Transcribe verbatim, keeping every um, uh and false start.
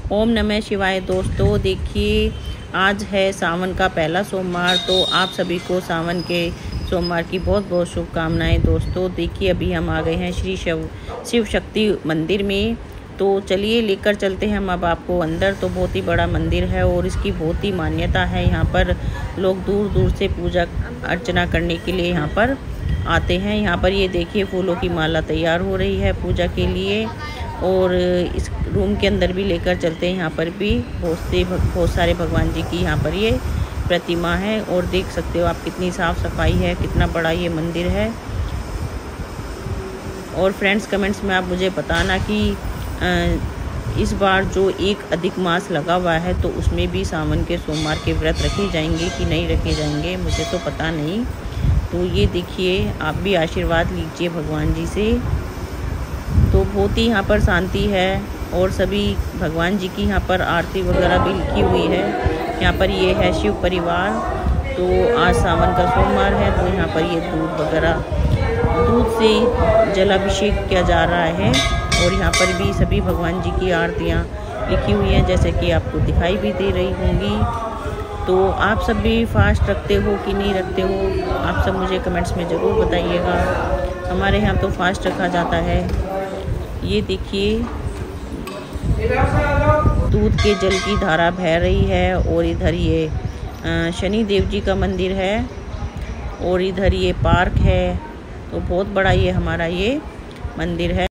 ओम नमः शिवाय। दोस्तों देखिए, आज है सावन का पहला सोमवार, तो आप सभी को सावन के सोमवार की बहुत बहुत शुभकामनाएं। दोस्तों देखिए, अभी हम आ गए हैं श्री शिव शिव शक्ति मंदिर में। तो चलिए लेकर चलते हैं हम अब आपको अंदर। तो बहुत ही बड़ा मंदिर है और इसकी बहुत ही मान्यता है। यहाँ पर लोग दूर दूर से पूजा अर्चना करने के लिए यहाँ पर आते हैं। यहाँ पर ये देखिए, फूलों की माला तैयार हो रही है पूजा के लिए। और इस रूम के अंदर भी लेकर चलते हैं। यहाँ पर भी बहुत से बहुत सारे भगवान जी की यहाँ पर ये प्रतिमा है। और देख सकते हो आप कितनी साफ़ सफाई है, कितना बड़ा ये मंदिर है। और फ्रेंड्स, कमेंट्स में आप मुझे बताना कि इस बार जो एक अधिक मास लगा हुआ है, तो उसमें भी सावन के सोमवार के व्रत रखे जाएंगे कि नहीं रखे जाएंगे, मुझे तो पता नहीं। तो ये देखिए, आप भी आशीर्वाद लीजिए भगवान जी से। तो बहुत ही यहाँ पर शांति है और सभी भगवान जी की यहाँ पर आरती वगैरह भी लिखी हुई है। यहाँ पर ये है शिव परिवार। तो आज सावन का सोमवार है, तो यहाँ पर ये दूध वगैरह दूध से जलाभिषेक किया जा रहा है। और यहाँ पर भी सभी भगवान जी की आरतियाँ लिखी हुई हैं, जैसे कि आपको दिखाई भी दे रही होंगी। तो आप सब भी फास्ट रखते हो कि नहीं रखते हो, आप सब मुझे कमेंट्स में ज़रूर बताइएगा। हमारे यहाँ तो फास्ट रखा जाता है। ये देखिए, दूध के जल की धारा बह रही है। और इधर ये शनि देव जी का मंदिर है और इधर ये पार्क है। तो बहुत बड़ा ये हमारा ये मंदिर है।